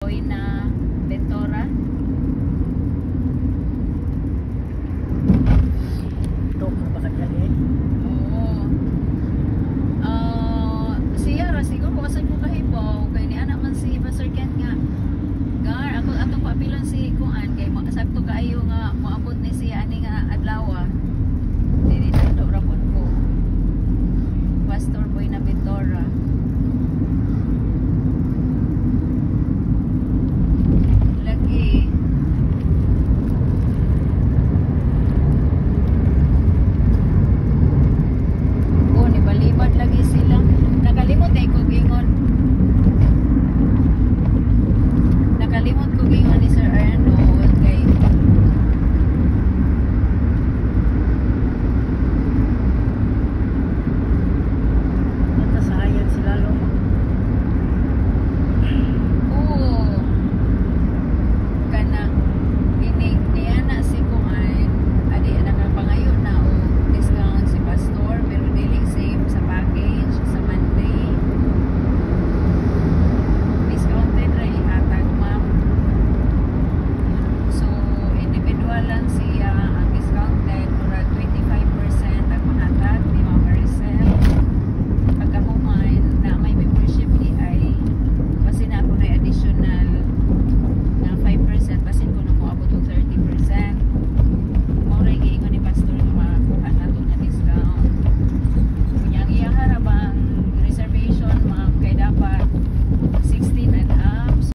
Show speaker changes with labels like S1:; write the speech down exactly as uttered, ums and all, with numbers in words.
S1: Boy na Ventura.
S2: Tok na bakit lagi?
S1: Oo. Ah, siya ra siguro wasan ko kahibaw kay ni anak man si Pastor Ken nga. Gar ako atong papilon si kuan kay sakto kaayo nga moabot ni siya ani nga adlaw. Dili sakto ra pud ko. Pastor Boy na Ventura.